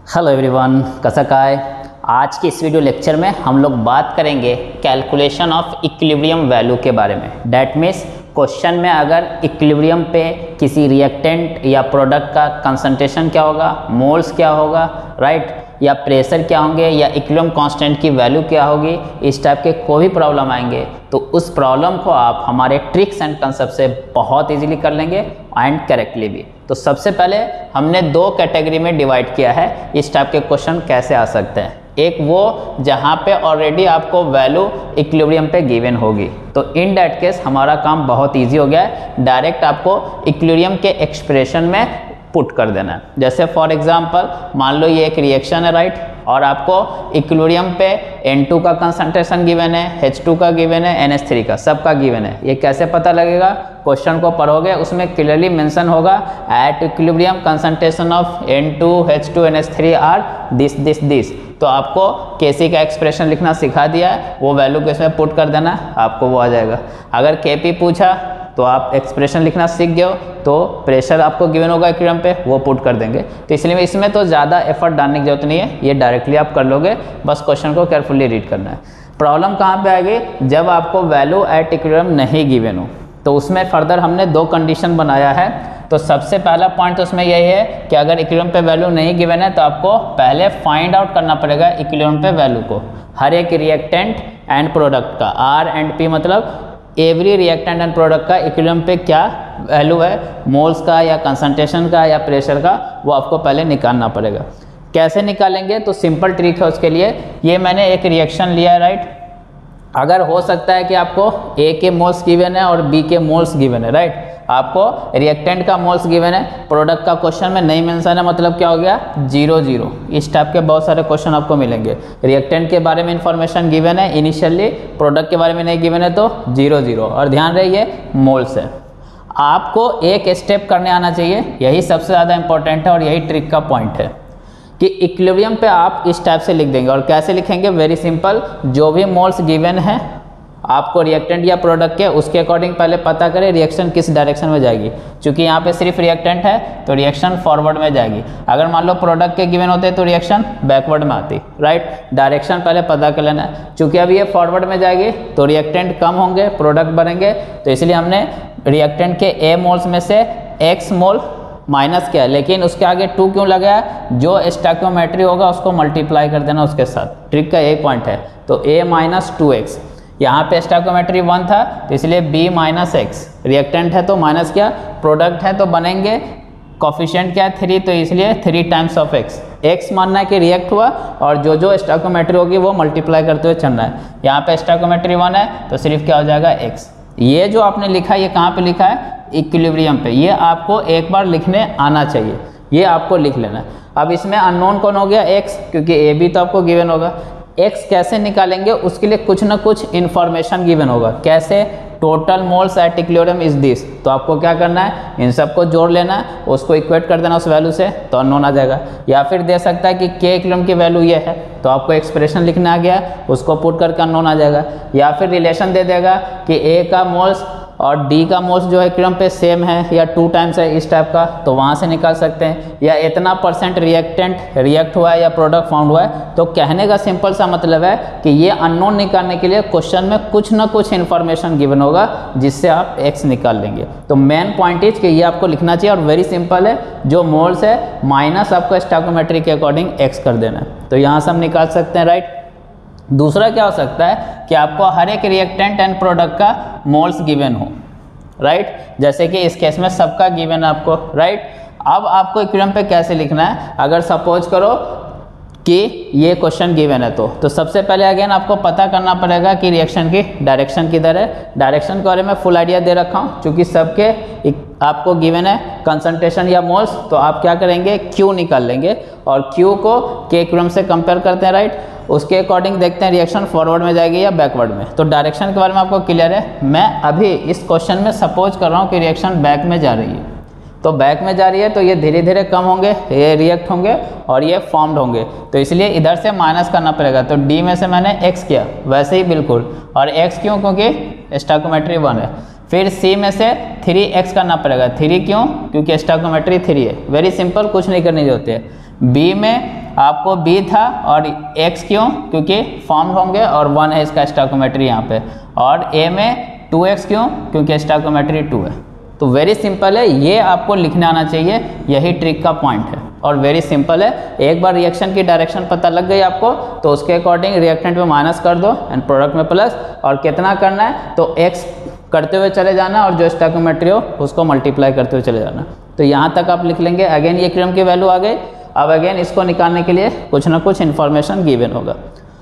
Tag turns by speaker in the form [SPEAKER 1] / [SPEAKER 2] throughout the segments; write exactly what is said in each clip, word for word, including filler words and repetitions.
[SPEAKER 1] Hello everyone, कसकाय। आज के इस वीडियो लेक्चर में हम लोग बात करेंगे कैलकुलेशन ऑफ इक्विलिब्रियम वैल्यू के बारे में। डैट मीन्स क्वेश्चन में अगर इक्विलिब्रियम पे किसी रिएक्टेंट या प्रोडक्ट का कंसंट्रेशन क्या होगा, मोल्स क्या होगा, राइट, या प्रेशर क्या होंगे, या इक्विलिब्रियम कांस्टेंट की वैल्यू क्या होगी, इस टाइप के कोई भी प्रॉब्लम आएंगे तो उस प्रॉब्लम को आप हमारे ट्रिक्स एंड कंसेप्ट से बहुत इजीली कर लेंगे एंड करेक्टली भी। तो सबसे पहले हमने दो कैटेगरी में डिवाइड किया है इस टाइप के क्वेश्चन कैसे आ सकते हैं। एक वो जहाँ पे ऑलरेडी आपको वैल्यू इक्विलिब्रियम पे गिवन होगी, तो इन दैट केस हमारा काम बहुत इजी हो गया है, डायरेक्ट आपको इक्विलिब्रियम के एक्सप्रेशन में पुट कर देना है। जैसे फॉर एग्जांपल मान लो ये एक रिएक्शन है, राइट, और आपको इक्विलिब्रियम पे एन टू का कंसंट्रेशन गिवन है, एच टू का गिवन है, एन एच थ्री का, सबका गिवन है। ये कैसे पता लगेगा? क्वेश्चन को पढ़ोगे, उसमें क्लियरली मेंशन होगा at equilibrium concentration of N two, H two, N H three are this this this. तो आपको केसी का एक्सप्रेशन लिखना सिखा दिया है, वो वैल्यू को इसमें पुट कर देना, आपको वो आ जाएगा। अगर केपी पूछा तो आप एक्सप्रेशन लिखना सीख गए हो, तो प्रेशर आपको गिवन होगा इक्विलिब्रियम पे, वो पुट कर देंगे। तो इसलिए इसमें तो ज़्यादा एफर्ट डालने की जरूरत नहीं है, ये डायरेक्टली आप कर लोगे, बस क्वेश्चन को केयरफुली रीड करना है। प्रॉब्लम कहाँ पे आएगी? जब आपको वैल्यू एट इक्विलिब्रियम नहीं गिवन हो, तो उसमें फर्दर हमने दो कंडीशन बनाया है। तो सबसे पहला पॉइंट तो उसमें यही है कि अगर इक्विलिब्रियम पे वैल्यू नहीं गिवन है तो आपको पहले फाइंड आउट करना पड़ेगा इक्विलिब्रियम पे वैल्यू को, हर एक रिएक्टेंट एंड प्रोडक्ट का। आर एंड पी मतलब एवरी रिएक्टेंट एंड प्रोडक्ट का इक्विलिब्रियम पे क्या वैल्यू है, मोल्स का या कंसंट्रेशन का या प्रेशर का, वो आपको पहले निकालना पड़ेगा। कैसे निकालेंगे? तो सिंपल ट्रिक है उसके लिए। ये मैंने एक रिएक्शन लिया है, राइट। अगर हो सकता है कि आपको ए के मोल्स गिवन है और बी के मोल्स गिवन है, राइट, आपको रिएक्टेंट का मोल्स गिवन है, प्रोडक्ट का क्वेश्चन में नहीं मेंशन है, मतलब क्या हो गया? Zero zero. इस टाइप के बहुत सारे क्वेश्चन आपको मिलेंगे। रिएक्टेंट के बारे में इंफॉर्मेशन गिवन है इनिशियली, प्रोडक्ट के बारे में नहीं गिवन है तो जीरो जीरो। और ध्यान रहे ये मोल्स है। आपको एक स्टेप करने आना चाहिए, यही सबसे ज़्यादा इंपॉर्टेंट है और यही ट्रिक का पॉइंट है कि इक्विलिब्रियम पे आप इस टाइप से लिख देंगे। और कैसे लिखेंगे? वेरी सिंपल, जो भी मोल्स गिवन है आपको रिएक्टेंट या प्रोडक्ट के, उसके अकॉर्डिंग पहले पता करें रिएक्शन किस डायरेक्शन में जाएगी। क्योंकि यहाँ पे सिर्फ रिएक्टेंट है तो रिएक्शन फॉरवर्ड में जाएगी। अगर मान लो प्रोडक्ट के गिवन होते तो रिएक्शन बैकवर्ड में आती, राइट। डायरेक्शन पहले पता कर लेना है। चूँकि अब ये फॉरवर्ड में जाएगी तो रिएक्टेंट कम होंगे, प्रोडक्ट बढ़ेंगे, तो इसलिए हमने रिएक्टेंट के ए मोल्स में से एक्स मोल माइनस किया, लेकिन उसके आगे टू क्यों लगाया? जो स्टोइकियोमेट्री होगा उसको मल्टीप्लाई कर देना उसके साथ। ट्रिक का यही पॉइंट है। तो ए माइनस टू एक्स, यहाँ पे स्टोइकियोमेट्री वन था तो इसलिए बी माइनस एक्स, रिएक्टेंट है तो माइनस किया, प्रोडक्ट है तो बनेंगे, कोफिशिएंट क्या है? थ्री, तो इसलिए three times of X. X मानना है कि रिएक्ट हुआ और जो जो स्टोइकियोमेट्री होगी वो मल्टीप्लाई करते हुए चलना है। यहाँ पे स्टोइकियोमेट्री वन है तो सिर्फ क्या हो जाएगा? एक्स। ये जो आपने लिखा है ये कहाँ पे लिखा है? इक्विलिब्रियम पे। ये आपको एक बार लिखने आना चाहिए, ये आपको लिख लेना है। अब इसमें अननोन कौन हो गया? एक्स, क्योंकि ए बी तो आपको गिवन होगा। एक्स कैसे निकालेंगे? उसके लिए कुछ ना कुछ इन्फॉर्मेशन गिवन होगा। कैसे? Total moles at equilibrium is this. तो आपको क्या करना है? इन सबको जोड़ लेना है, उसको इक्वेट कर देना उस वैल्यू से, तो अननोन आ जाएगा। या फिर दे सकता है कि के इक्विलिब्रियम की वैल्यू ये है, तो आपको एक्सप्रेशन लिखना आ गया, उसको पुट करके अननोन आ जाएगा। या फिर रिलेशन दे देगा कि ए का मोल्स और डी का मोल्स जो है इक्विलिब्रियम पे सेम है या टू टाइम्स है, इस टाइप का, तो वहाँ से निकाल सकते हैं। या इतना परसेंट रिएक्टेंट रिएक्ट हुआ है या प्रोडक्ट फाउंड हुआ है। तो कहने का सिंपल सा मतलब है कि ये अननोन निकालने के लिए क्वेश्चन में कुछ ना कुछ इन्फॉर्मेशन गिवन होगा जिससे आप एक्स निकाल लेंगे। तो मेन पॉइंट इज कि ये आपको लिखना चाहिए और वेरी सिंपल है, जो मोल्स है माइनस आपको स्टोइकियोमेट्री के अकॉर्डिंग एक्स कर देना है। तो यहाँ से हम निकाल सकते हैं, राइट। दूसरा क्या हो सकता है कि आपको हर एक रिएक्टेंट एंड प्रोडक्ट का मोल्स गिवन हो, राइट, जैसे कि इस केस में सबका गिवन है आपको, राइट। अब आपको इक्विलिब्रियम पे कैसे लिखना है? अगर सपोज करो कि ये क्वेश्चन गिवन है तो तो सबसे पहले अगेन आपको पता करना पड़ेगा कि रिएक्शन की डायरेक्शन किधर है। डायरेक्शन के बारे में फुल आइडिया दे रखा हूँ, क्योंकि सबके आपको गिवन है कंसंट्रेशन या मोल्स, तो आप क्या करेंगे? क्यू निकाल लेंगे और क्यू को के इक्विलिब्रियम से कंपेयर करते हैं, राइट। उसके अकॉर्डिंग देखते हैं रिएक्शन फॉरवर्ड में जाएगी या बैकवर्ड में। तो डायरेक्शन के बारे में आपको क्लियर है। मैं अभी इस क्वेश्चन में सपोज कर रहा हूँ कि रिएक्शन बैक में जा रही है, तो बैक में जा रही है तो ये धीरे धीरे कम होंगे, ये रिएक्ट होंगे और ये फॉर्म्ड होंगे, तो इसलिए इधर से माइनस करना पड़ेगा। तो डी में से मैंने एक्स किया, वैसे ही बिल्कुल, और एक्स क्यों? क्योंकि स्टोइकियोमेट्री वन है। फिर सी में से थ्री एक्स करना पड़ेगा। थ्री क्यों? क्योंकि स्टोइकियोमेट्री थ्री है। वेरी सिंपल, कुछ नहीं करनी जरूरत है। बी में आपको बी था और एक्स क्यों, क्योंकि फॉर्म होंगे और वन है इसका स्टोइकोमेट्री यहाँ पे, और ए में टू एक्स क्यों, क्योंकि स्टोइकोमेट्री टू है। तो वेरी सिंपल है, ये आपको लिखना आना चाहिए, यही ट्रिक का पॉइंट है और वेरी सिंपल है। एक बार रिएक्शन की डायरेक्शन पता लग गई आपको तो उसके अकॉर्डिंग रिएक्टेंट में माइनस कर दो एंड प्रोडक्ट में प्लस, और कितना करना है तो एक्स करते हुए चले जाना और जो स्टोइकोमेट्री हो उसको मल्टीप्लाई करते हुए चले जाना। तो यहाँ तक आप लिख लेंगे। अगेन ये इक्विलिब्रियम की वैल्यू आ गई। अब अगेन इसको निकालने के लिए कुछ ना कुछ इन्फॉर्मेशन गिवन होगा।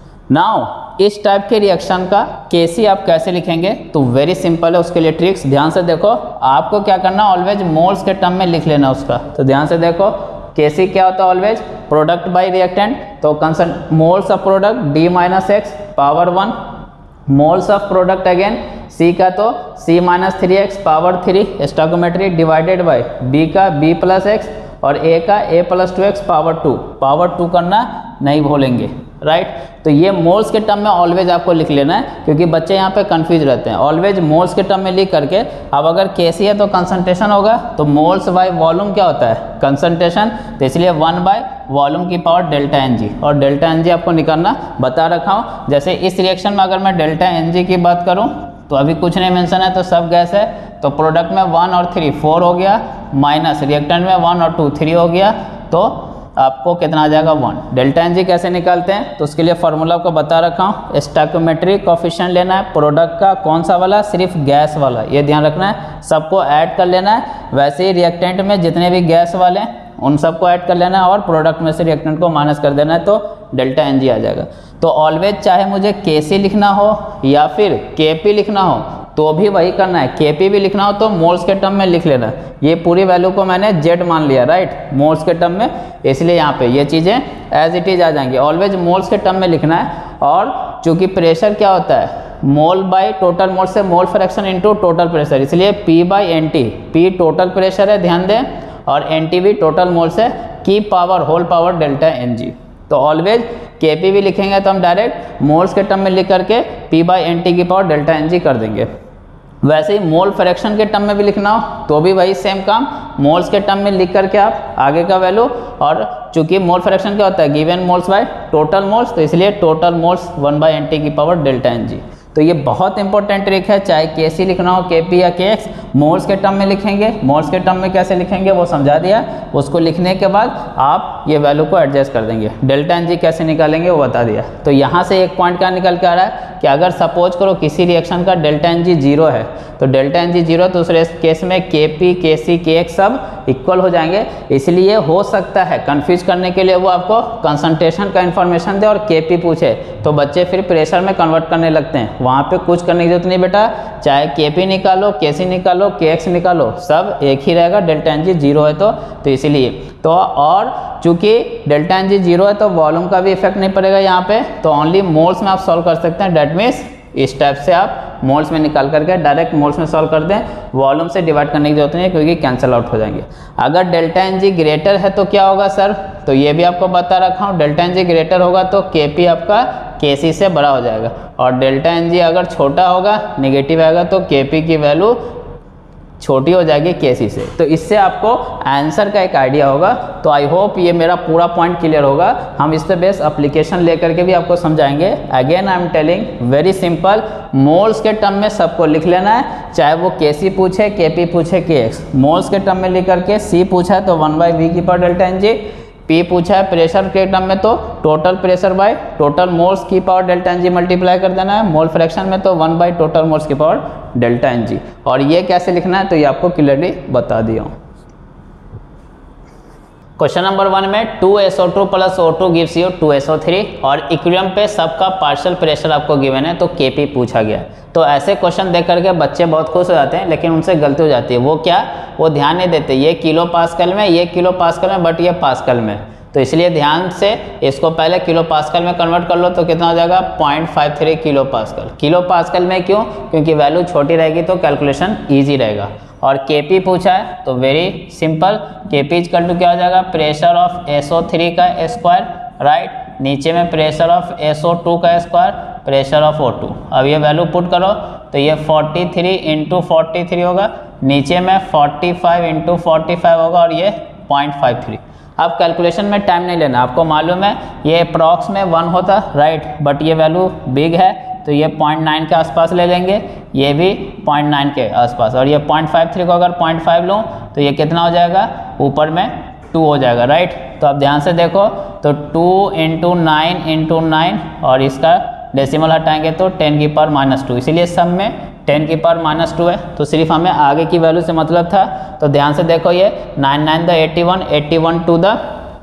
[SPEAKER 1] नाउ इस टाइप के रिएक्शन का केसी आप कैसे लिखेंगे, तो वेरी सिंपल है, उसके लिए ट्रिक्स ध्यान से देखो। आपको क्या करना, ऑलवेज मोल्स के टर्म में लिख लेना उसका। तो ध्यान से देखो, केसी क्या होता है, ऑलवेज प्रोडक्ट बाय रिएक्टेंट। तो concern moles of product D minus X power one, moles of product again C का तो C minus three X power three stoichiometry divided by B का बी प्लस एक्स और A का A plus two X power two. Power two करना नहीं भूलेंगे, right. तो ये मोल्स के टर्म में ऑलवेज आपको लिख लेना है, क्योंकि बच्चे यहाँ पे कंफ्यूज रहते हैं। ऑलवेज मोल्स के टर्म में लिख करके, अब अगर केसी है तो कंसंट्रेशन होगा, तो मोल्स बाय वॉल्यूम क्या होता है, कंसंट्रेशन। तो इसलिए वन बाय वॉल्यूम की पावर डेल्टा एन जी, और डेल्टा एन जी आपको निकालना बता रखा हूँ। जैसे इस रिएक्शन में अगर मैं डेल्टा एन जी की बात करूँ तो अभी कुछ नहीं मेंशन है, तो सब गैस है, तो प्रोडक्ट में वन और थ्री फोर हो गया, माइनस रिएक्टेंट में वन और टू थ्री हो गया, तो आपको कितना आ जाएगा वन। डेल्टा एन जी कैसे निकालते हैं, तो उसके लिए फार्मूला को बता रखा हूँ। स्टोइकोमेट्रिक कोएफिशिएंट लेना है प्रोडक्ट का, कौन सा वाला, सिर्फ गैस वाला, ये ध्यान रखना है। सबको ऐड कर लेना है, वैसे ही रिएक्टेंट में जितने भी गैस वाले हैं उन सबको ऐड कर लेना है और प्रोडक्ट में से रिएक्टेंट को माइनस कर देना है, तो डेल्टा एन जी आ जाएगा। तो ऑलवेज चाहे मुझे के सी लिखना हो या फिर के पी लिखना हो तो भी वही करना है। के पी भी लिखना हो तो मोल्स के टर्म में लिख लेना। ये पूरी वैल्यू को मैंने जेड मान लिया, राइट, मोल्स के टर्म में, इसलिए यहाँ पे ये चीज़ें एज इट इज आ जाएंगी। ऑलवेज मोल्स के टर्म में लिखना है। और चूंकि प्रेशर क्या होता है, मोल बाय टोटल मोल से mole fraction into total pressure, इसलिए P by N T, P total pressure है, ध्यान दें, और एन टी भी टोटल मोल से की power whole power delta N G. तो ऑलवेज के पी भी लिखेंगे तो हम डायरेक्ट मोल्स के टर्म में लिख करके पी बाई एन टी की पावर डेल्टा एन जी कर देंगे। वैसे ही मोल फ्रैक्शन के टर्म में भी लिखना हो तो भी वही सेम काम, मोल्स के टर्म में लिख करके आप आगे का वैल्यू, और चूंकि मोल फ्रैक्शन क्या होता है, given moles by total moles, तो इसलिए total moles one by N T की पावर डेल्टा एन जी। तो ये बहुत इंपॉर्टेंट ट्रिक है, चाहे के सी लिखना हो, के पी या के एक्स, मोल्स के टर्म में लिखेंगे। मोल्स के टर्म में कैसे लिखेंगे वो समझा दिया, उसको लिखने के बाद आप ये वैल्यू को एडजस्ट कर देंगे। डेल्टा एन जी कैसे निकालेंगे वो बता दिया। तो यहाँ से एक पॉइंट क्या निकल के आ रहा है कि अगर सपोज करो किसी रिएक्शन का डेल्टा एन जी जीरो है, तो डेल्टा एन जी जीरो, तो उस केस में के पी, के सी, के एक्स सब इक्वल हो जाएंगे। इसलिए हो सकता है कंफ्यूज करने के लिए वो आपको कंसंट्रेशन का इन्फॉर्मेशन दे और के पी पूछे, तो बच्चे फिर प्रेशर में कन्वर्ट करने लगते हैं। वहाँ पे कुछ करने की जरूरत नहीं बेटा, चाहे के पी निकालो, के सी निकालो, के एक्स निकालो, सब एक ही रहेगा, डेल्टा एन जी जीरो है तो तो इसलिए तो और चूंकि डेल्टा एन जी जीरो है तो वॉल्यूम का भी इफेक्ट नहीं पड़ेगा यहाँ पे, तो ओनली मोल्स में आप सॉल्व कर सकते हैं। डेट मीन्स इस टाइप से आप मोल्स में निकाल करके डायरेक्ट मोल्स में सॉल्व कर दें, वॉल्यूम से डिवाइड करने की जरूरत नहीं है क्योंकि कैंसिल आउट हो जाएंगे। अगर डेल्टा एन जी ग्रेटर है तो क्या होगा सर, तो ये भी आपको बता रखा हूँ, डेल्टा एन जी ग्रेटर होगा तो के पी आपका के सी से बड़ा हो जाएगा, और डेल्टा एन जी अगर छोटा होगा, नेगेटिव आएगा, तो के पी की वैल्यू छोटी हो जाएगी के सी से। तो इससे आपको आंसर का एक आइडिया होगा। तो आई होप ये मेरा पूरा पॉइंट क्लियर होगा। हम इस पे बेस एप्लीकेशन लेकर के भी आपको समझाएंगे। Again I am telling very simple, moles के टर्म में सबको लिख लेना है, चाहे वो के सी पूछे, के पी पूछे, के एक्स। मोल्स के टर्म में लिख करके सी पूछा है तो वन बाई वी की power delta N G, P पूछा है प्रेशर के टर्म में तो total pressure by total moles की power delta N G multiply कर देना है, मोल फ्रैक्शन में तो वन बाय टोटल मोल्स की पावर डेल्टा एन जी। और ये कैसे लिखना है तो ये आपको क्लियरली बता दिया हूँ। क्वेश्चन नंबर वन में two S O two plus O two gives you two S O three और इक्विलिब्रियम पे सबका पार्शियल प्रेशर आपको गिवन है तो के पी पूछा गया। तो ऐसे क्वेश्चन देख करके बच्चे बहुत खुश हो जाते हैं, लेकिन उनसे गलती हो जाती है। वो क्या, वो ध्यान नहीं देते, ये किलो पास्कल में, ये किलो पास्कल में, बट ये पास्कल में। तो इसलिए ध्यान से इसको पहले किलो पास्कल में कन्वर्ट कर लो तो कितना हो जाएगा, point five three kilo pascal. Kilo pascal में क्यों, क्योंकि वैल्यू छोटी रहेगी तो कैलकुलेशन ईजी रहेगा। और के पी पूछा है तो very simple, K P equal to क्या हो जाएगा, pressure of S O three का स्क्वायर, राइट, नीचे में pressure of S O two का square, pressure of O two. अब ये वैल्यू पुट करो तो ये forty three into forty three होगा, नीचे में forty five into forty five होगा और ये पॉइंट फाइव थ्री। अब कैलकुलेशन में टाइम नहीं लेना, आपको मालूम है ये अप्रॉक्स में वन होता राइट, बट ये वैल्यू बिग है तो ये पॉइंट नाइन के आसपास ले लेंगे, ये भी पॉइंट नाइन के आसपास, और ये पॉइंट फाइव थ्री को अगर पॉइंट फाइव लूँ तो ये कितना हो जाएगा, ऊपर में टू हो जाएगा राइट। तो आप ध्यान से देखो तो two into nine into nine और इसका डेसिमल हटाएंगे तो टेन की पावर माइनस टू, इसीलिए सब में टेन की पावर माइनस टू है, तो सिर्फ हमें आगे की वैल्यू से मतलब था। तो ध्यान से देखो ये nine nine the eighty one, eighty one two the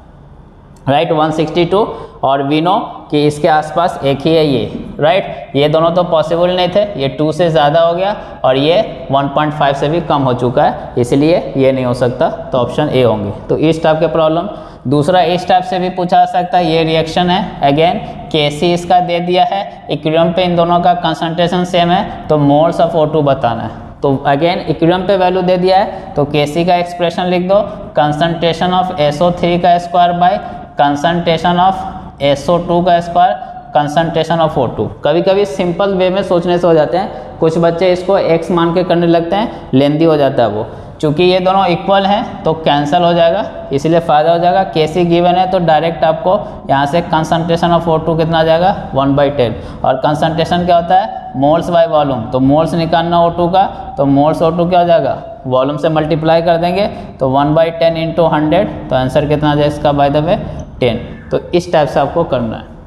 [SPEAKER 1] right one sixty two, और वी नो कि इसके आसपास एक ही है ये राइट। ये दोनों तो पॉसिबल नहीं थे, ये टू से ज़्यादा हो गया और ये वन पॉइंट फाइव से भी कम हो चुका है, इसलिए ये नहीं हो सकता, तो ऑप्शन ए होंगे। तो इस टाइप के प्रॉब्लम। दूसरा इस टाइप से भी पूछा जा सकता है, ये रिएक्शन है अगेन के सी इसका दे दिया है, इक्विलिब्रियम पे इन दोनों का कंसंट्रेशन सेम है, तो मोल्स ऑफ ओ टू बताना है। तो अगेन इक्विलिब्रियम पे वैल्यू दे दिया है तो के सी का एक्सप्रेशन लिख दो, concentration of S O three का square by concentration of S O two का square concentration of O two. कभी कभी सिंपल वे में सोचने से हो जाते हैं, कुछ बच्चे इसको x मान के करने लगते हैं, लेंदी हो जाता है वो। चूँकि ये दोनों इक्वल हैं तो कैंसिल हो जाएगा, इसलिए फ़ायदा हो जाएगा। के सी गिवन है तो डायरेक्ट आपको यहाँ से कंसंट्रेशन ऑफ ओ टू कितना आ जाएगा, वन बाई टेन, और कंसंट्रेशन क्या होता है, मोल्स बाय वॉल्यूम, तो मोल्स निकालना ओ टू का, तो मोल्स ओ टू क्या हो जाएगा, वॉल्यूम से मल्टीप्लाई कर देंगे तो one by ten into hundred, तो आंसर कितना आ जाए इसका बाय द वे टेन। तो इस टाइप से आपको करना है।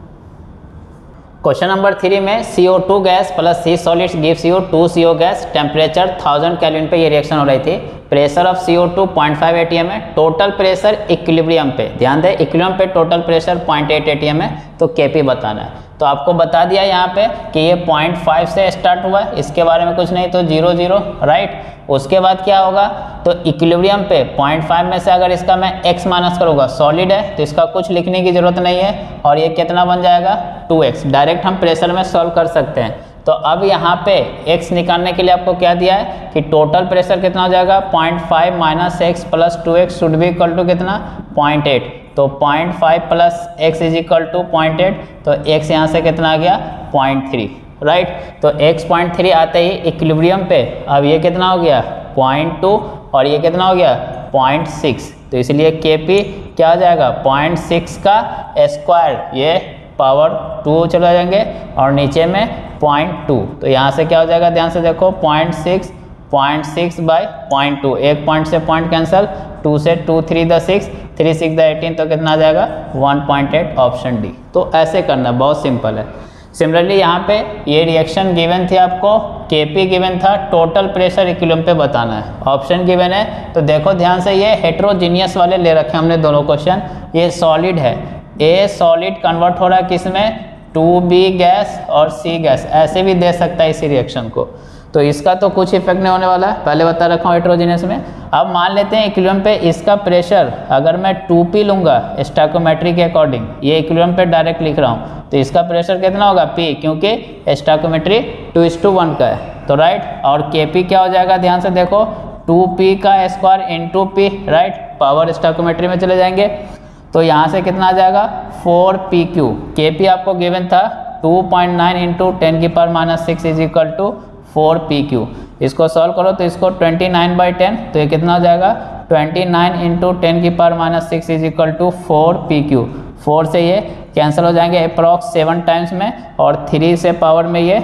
[SPEAKER 1] क्वेश्चन नंबर थ्री में C O two gas plus C solids gives you two C O gas, temperature thousand kelvin पे ये रिएक्शन हो रही थी, pressure of C O two point five A T M है, टोटल प्रेशर इक्विलिब्रियम पे, ध्यान दें इक्विलिब्रियम पे total pressure point eight A T M है, तो के पी बताना है। तो आपको बता दिया यहाँ पे कि ये पॉइंट फाइव से स्टार्ट हुआ है, इसके बारे में कुछ नहीं, तो जीरो जीरो राइट। उसके बाद क्या होगा, तो इक्विलिब्रियम पे पॉइंट फाइव में से अगर इसका मैं x माइनस करूँगा, सॉलिड है तो इसका कुछ लिखने की जरूरत नहीं है, और ये कितना बन जाएगा टू एक्स, डायरेक्ट हम प्रेशर में सॉल्व कर सकते हैं। तो अब यहाँ पे x निकालने के लिए आपको क्या दिया है कि टोटल प्रेशर कितना हो जाएगा, point five minus x plus two X should be equal to कितना, पॉइंट एट, तो point five plus X is equal to point eight, तो x यहाँ से कितना आ गया, पॉइंट थ्री राइट। तो x पॉइंट थ्री आते ही इक्विलिब्रियम पे अब ये कितना हो गया, पॉइंट टू, और ये कितना हो गया, पॉइंट सिक्स, तो इसलिए के पी क्या आ जाएगा, पॉइंट सिक्स का स्क्वायर, ये पावर टू चला जाएंगे, और नीचे में पॉइंट टू, तो यहाँ से क्या हो जाएगा, ध्यान से देखो point six, point six by point two, एक पॉइंट से पॉइंट कैंसिल, टू से two three the six, three six the eighteen, तो कितना आ जाएगा one point eight, option D. तो ऐसे करना, बहुत सिंपल है। सिमिलरली यहाँ पे ये रिएक्शन गिवन थी आपको, के पी गिवन था, टोटल प्रेशर इक्विलिब्रियम पे बताना है, ऑप्शन गिवन है। तो देखो ध्यान से, ये हेट्रोजीनियस वाले ले रखे हमने दोनों क्वेश्चन, ये सॉलिड है, ए सॉलिड कन्वर्ट हो रहा है किस में, टू बी गैस और सी गैस, ऐसे भी दे सकता है इसी रिएक्शन को, तो इसका तो कुछ इफेक्ट नहीं होने वाला है, पहले बता रखा हूँ हेट्रोजीनियस में। अब मान लेते हैं इक्विलिब्रियम पे इसका प्रेशर अगर मैं टू पी लूँगा स्टोइकोमेट्री के अकॉर्डिंग, ये इक्विलिब्रियम पे डायरेक्ट लिख रहा हूँ, तो इसका प्रेशर कितना होगा P, क्योंकि stoichiometry two is two one का है, तो राइट। और के पी क्या हो जाएगा, ध्यान से देखो टू पी का square into P right, power stoichiometry में चले जाएंगे, तो यहाँ से कितना आ जाएगा four P cube, K P आपको गिवन था two point nine into ten की power minus six is equal to four P cube. इसको सॉल्व करो तो इसको ट्वेंटी नाइन बाई टेन, तो ये कितना हो जाएगा ट्वेंटी नाइन इंटू टेन की power minus six is equal to four P cube. Four से ये कैंसिल हो जाएंगे अप्रॉक्स सेवन टाइम्स में, और थ्री से पावर में ये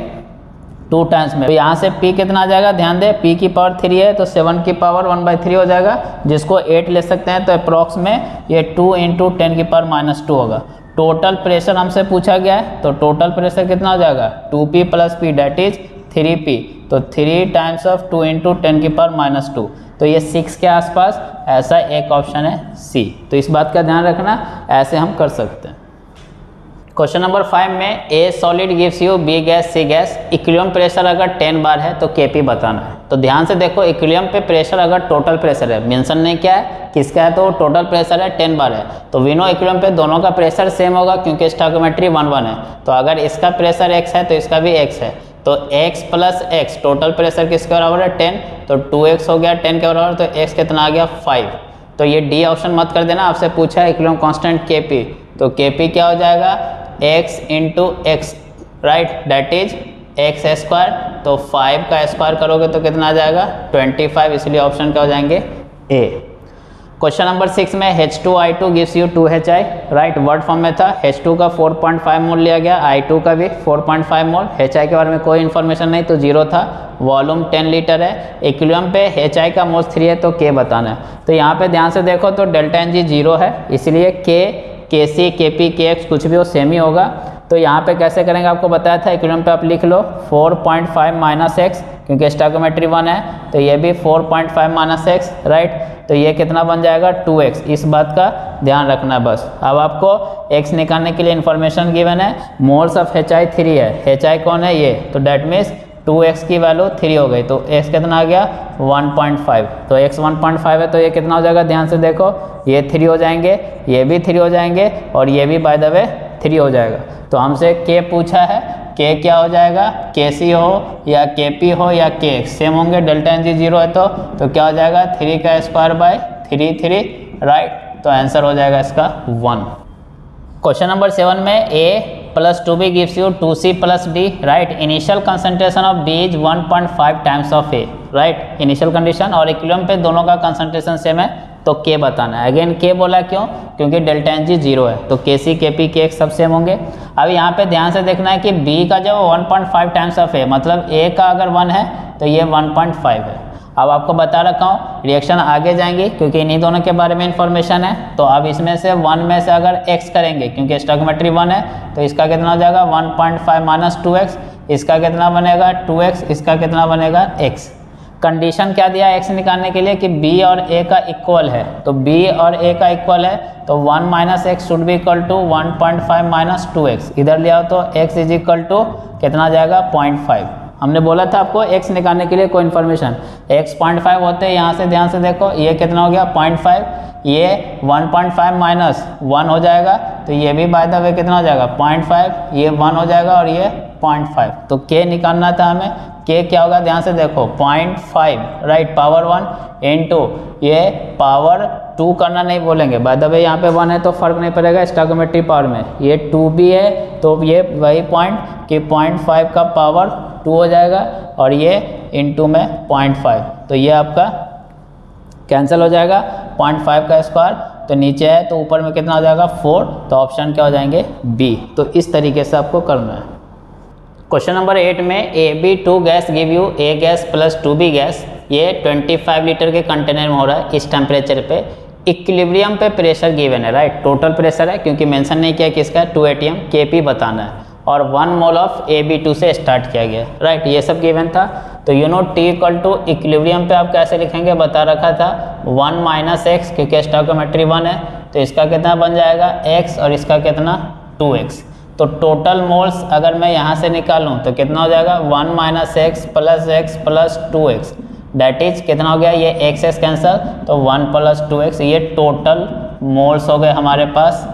[SPEAKER 1] टू टाइम्स में, तो यहाँ से p कितना आ जाएगा, ध्यान दे p की पावर थ्री है तो सेवन की पावर वन बाई थ्री हो जाएगा, जिसको एट ले सकते हैं, तो अप्रॉक्स में ये टू इंटू टेन की पावर माइनस टू होगा। टोटल प्रेशर हमसे पूछा गया है, तो टोटल प्रेशर कितना हो जाएगा, two P plus P that is three P, तो three times of two into ten की पावर माइनस टू, तो ये सिक्स के आसपास, ऐसा एक ऑप्शन है सी। तो इस बात का ध्यान रखना, ऐसे हम कर सकते हैं। क्वेश्चन नंबर फाइव में A solid gives you B gas C gas, equilibrium pressure अगर टेन बार है तो के पी बताना है। तो ध्यान से देखो इक्विलिब्रियम पे प्रेशर अगर टोटल प्रेशर है, मेंशन नहीं क्या है किसका है, तो टोटल प्रेशर है टेन बार है, तो वी नो इक्विलिब्रियम पे दोनों का प्रेशर सेम होगा क्योंकि स्टोइकोमेट्री वन वन है, तो अगर इसका प्रेशर एक्स है तो इसका भी एक्स है, तो x plus X total pressure किसके बराबर है टेन, तो टू एक्स हो गया टेन के बराबर, तो x कितना आ गया फाइव। तो ये डी ऑप्शन मत कर देना, आपसे पूछा है इक्विलिब्रियम कांस्टेंट kp, तो kp क्या हो जाएगा x into X right, that is X square, तो फाइव का स्क्वायर करोगे तो कितना आ जाएगा ट्वेंटी फाइव, इसलिए ऑप्शन क्या हो जाएंगे ए। क्वेश्चन नंबर सिक्स में H two I two gives you two H I, right, word form में था। एच टू का फोर पॉइंट फाइव मोल लिया गया, आई टू का भी four point five mole. H I के बारे में कोई इन्फॉर्मेशन नहीं तो जीरो था। वॉल्यूम टेन लीटर है। इक्विलिब्रियम पे एच आई का मोल्स थ्री है तो के बताना है। तो यहाँ पे ध्यान से देखो तो डेल्टा एन जी जीरो है, इसलिए के के सी के पी के एक्स कुछ भी हो सेम ही होगा। तो यहाँ पे कैसे करेंगे आपको बताया था। इक्विलिब्रियम पे आप लिख लो four point five minus x, क्योंकि स्टोइकियोमेट्री वन है तो ये भी four point five minus x, right. तो ये कितना बन जाएगा टू एक्स। इस बात का ध्यान रखना बस। अब आपको x निकालने के लिए इन्फॉर्मेशन गिवन है। Moles of H I three है, एच आई कौन है ये, तो डेट मीन्स टू एक्स की वैल्यू थ्री हो गई तो x कितना आ गया वन पॉइंट फाइव। तो x वन पॉइंट फाइव है तो ये कितना हो जाएगा, ध्यान से देखो, ये थ्री हो जाएंगे, ये भी थ्री हो जाएंगे और ये भी बाय द वे थ्री हो जाएगा। तो हमसे k पूछा है, k क्या हो जाएगा, के सी हो या के पी हो या के एक्स सेम होंगे। डेल्टा एन जी जीरो है तो तो क्या हो जाएगा थ्री का square by three three, right. तो आंसर हो जाएगा इसका वन। क्वेश्चन नंबर सेवन में a plus two B gives you two C plus D, right. Initial concentration of b is one point five times of a, right. Initial condition और equilibrium पे दोनों का concentration same है तो k बताना है। Again k बोला क्यों, क्योंकि डेल्टा एन जी जीरो है तो के सी के पी के एक्स सब सेम होंगे। अब यहाँ पे ध्यान से देखना है कि b का जब one point five times of a, मतलब a का अगर वन है तो ये वन पॉइंट फाइव है। अब आपको बता रखा हूँ रिएक्शन आगे जाएंगी क्योंकि इन्हीं दोनों के बारे में इन्फॉर्मेशन है। तो अब इसमें से वन में से अगर x करेंगे, क्योंकि स्टोइकियोमेट्री वन है तो इसका कितना हो जाएगा one point five minus two x, इसका कितना बनेगा टू एक्स, इसका कितना बनेगा x। कंडीशन क्या दिया x निकालने के लिए कि b और a का इक्वल है, तो b और a का इक्वल है तो one minus x should be equal to one point five minus two x. इधर लिया तो x इज इक्वल टू कितना जाएगा पॉइंट फाइव। हमने बोला था आपको x निकालने के लिए कोई इन्फॉर्मेशन, x पॉइंट फाइव होते हैं। यहाँ से ध्यान से देखो ये कितना हो गया पॉइंट फाइव, ये one point five minus one हो जाएगा तो ये भी बाय द वे कितना हो जाएगा पॉइंट फाइव, ये वन हो जाएगा और ये पॉइंट फाइव। तो k निकालना था हमें, k क्या होगा ध्यान से देखो point five, right, power one into ये पावर टू करना नहीं बोलेंगे, बाय द वे यहाँ पे वन है तो फर्क नहीं पड़ेगा स्टोइकियोमेट्री पावर में। ये टू भी है तो ये वही पॉइंट कि पॉइंट फाइव का पावर टू हो जाएगा और ये इंटू में पॉइंट फाइव, तो ये आपका कैंसिल हो जाएगा। पॉइंट फाइव का स्क्वायर तो नीचे है तो ऊपर में कितना हो जाएगा फोर, तो ऑप्शन क्या हो जाएंगे बी। तो इस तरीके से आपको करना है। क्वेश्चन नंबर एट में A B two gas give you A gas plus two B gas, ये ट्वेंटी फाइव लीटर के कंटेनर में हो रहा है इस टेम्परेचर पे। इक्विलिब्रियम पे प्रेशर गिवन है, राइट, टोटल प्रेशर है क्योंकि मेंशन नहीं किया किसका, two A T M, K P बताना है और one mole of A B two से स्टार्ट किया गया, राइट, ये सब गिवन था। तो you no T equal to equilibrium पे आप कैसे लिखेंगे बता रखा था वन माइनस एक्स, क्योंकि स्टोइकियोमेट्री वन है तो इसका कितना बन जाएगा x और इसका कितना टू एक्स। तो टोटल मोल्स अगर मैं यहाँ से निकालूँ तो कितना हो जाएगा one minus x plus x plus two x, that is कितना हो गया ये एक्स एक्स कैंसल तो वन प्लस टू एक्स, ये टोटल मोल्स हो गए हमारे पास,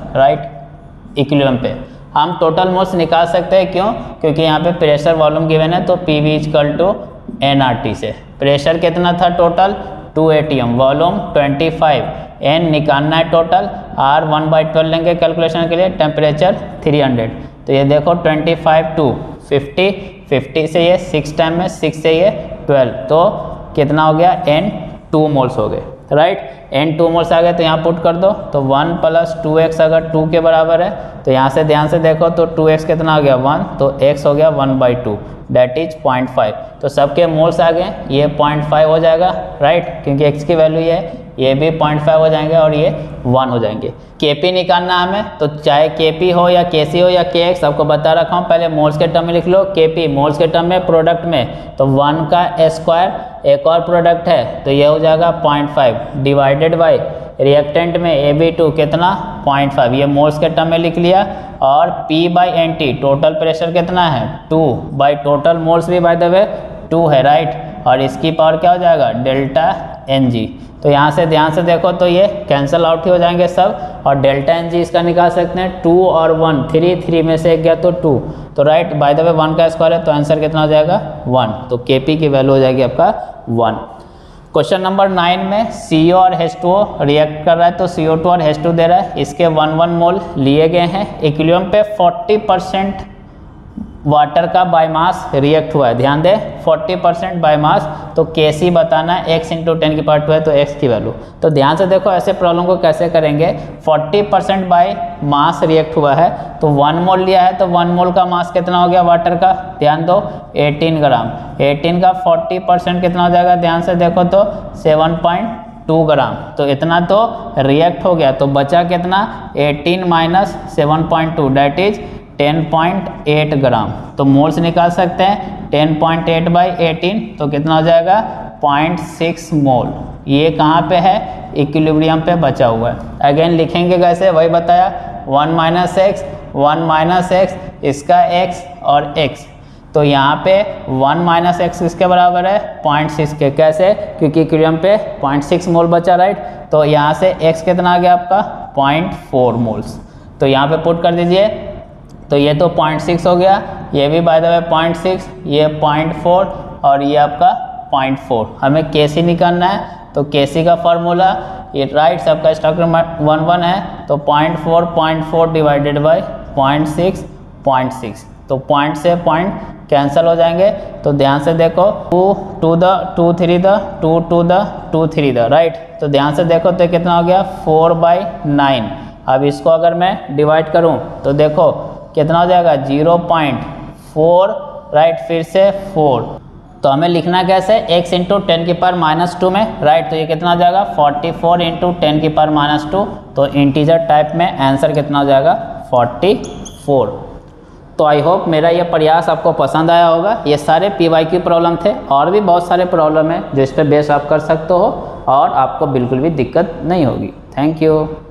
[SPEAKER 1] राइट। इक्विलिब्रियम पे हम टोटल मोल्स निकाल सकते हैं, क्यों, क्योंकि यहाँ पे प्रेशर वॉल्यूम गिवन है तो P V equal to N R T से। प्रेशर कितना था total two A T M, volume twenty five, N निकालना है total, R one by twelve लेंगे कैलकुलेशन के लिए, टेम्परेचर थ्री हंड्रेड। तो ये देखो twenty five to fifty, fifty से ये सिक्स टाइम में सिक्स से ये ट्वेल्व, तो कितना हो गया एन टू मोल्स हो गए, राइट। एन टू मोल्स आ गए तो यहाँ पुट कर दो तो वन प्लस टू एक्स अगर टू के बराबर है तो यहाँ से ध्यान से देखो तो टू एक्स कितना आ गया वन, तो x हो गया one by two, that is point five. तो सबके मोल्स आ गए, ये पॉइंट फाइव हो जाएगा, राइट, क्योंकि x की वैल्यू ये है, ये भी पॉइंट फाइव हो जाएंगे और ये वन हो जाएंगे। Kp निकालना हमें, तो चाहे Kp हो या Kc हो या Kx, आपको बता रखा हूँ, पहले मोल्स के टर्म में लिख लो। Kp मोल्स के टर्म में, प्रोडक्ट में तो वन का स्क्वायर, एक और प्रोडक्ट है तो ये हो जाएगा point five divided by reactant में ए बी टू कितना पॉइंट फाइव, ये मोल्स के टर्म में लिख लिया। और P by N T total pressure कितना है टू बाई टोटल मोल्स भी बाय द वे टू है, राइट, और इसकी पावर क्या हो जाएगा डेल्टा एन जी। तो यहाँ से ध्यान से देखो तो ये कैंसिल आउट ही हो जाएंगे सब, और डेल्टा एन जी इसका निकाल सकते हैं टू और वन, थ्री थ्री में से एक गया तो टू, तो right by the way one का स्क्वायर है तो आंसर कितना हो जाएगा वन, तो के पी की वैल्यू हो जाएगी आपका वन। क्वेश्चन नंबर नाइन में सी ओ और एच टू ओ रिएक्ट कर रहा है तो सी ओ टू और एच टू दे रहा है, इसके वन वन मोल लिए गए हैं। इक्विलिब्रियम पे फोर्टी परसेंट वाटर का बाय मास रिएक्ट हुआ है, ध्यान दे फोर्टी परसेंट बाय मास, तो के सी बताना है, x इंटू टेन की पावर टू है तो x की वैल्यू। तो ध्यान से देखो ऐसे प्रॉब्लम को कैसे करेंगे। Forty percent by mass react हुआ है तो वन मोल लिया है, तो वन मोल का मास कितना हो गया वाटर का, ध्यान दो एटीन ग्राम। एटीन का फोर्टी परसेंट कितना हो जाएगा, ध्यान से देखो तो सेवन पॉइंट टू ग्राम। तो इतना तो रिएक्ट हो गया, तो बचा कितना, eighteen minus seven point two that is ten point eight gram. तो मोल्स निकाल सकते हैं, ten point eight by eighteen तो कितना हो जाएगा, ज़ीरो पॉइंट सिक्स मोल। ये कहाँ पे है, इक्विलिब्रियम पे बचा हुआ है। अगेन लिखेंगे कैसे, वही बताया, one minus x, one minus x, इसका x और x। तो यहाँ पे वन माइनस एक्स किसके बराबर है, पॉइंट सिक्स के। कैसे, क्योंकि इक्विलिब्रियम पे पॉइंट सिक्स मोल बचा, राइट। तो यहाँ से x कितना आ गया आपका, पॉइंट फोर मोल्स। तो यहाँ पे पुट कर दीजिए, तो ये तो पॉइंट सिक्स हो गया, ये भी by the way point six, ये पॉइंट फोर और ये आपका पॉइंट फोर। हमें के सी निकालना है, तो के सी का फार्मूला ये राइट, सबका स्ट्रक्चर वन वन है, तो point four point four divided by point six point six. तो पॉइंट से पॉइंट कैंसिल हो जाएंगे। तो ध्यान से देखो, two two the two three the two two the two three the right. तो ध्यान से देखो तो कितना हो गया, फोर बाई नाइन। अब इसको अगर मैं डिवाइड करूं तो देखो कितना हो जाएगा, ज़ीरो पॉइंट फोर राइट, फिर से फोर। तो हमें लिखना कैसे, x इंटू टेन की पावर माइनस टू में, राइट। तो ये कितना हो जाएगा, फोर्टी फोर इंटू टेन की पावर माइनस टू। तो इंटीजर टाइप में आंसर कितना हो जाएगा, फोर्टी फोर। तो आई होप मेरा ये प्रयास आपको पसंद आया होगा। ये सारे पी वाई क्यू प्रॉब्लम थे, और भी बहुत सारे प्रॉब्लम है जो इस पर बेस आप कर सकते हो और आपको बिल्कुल भी दिक्कत नहीं होगी। Thank you.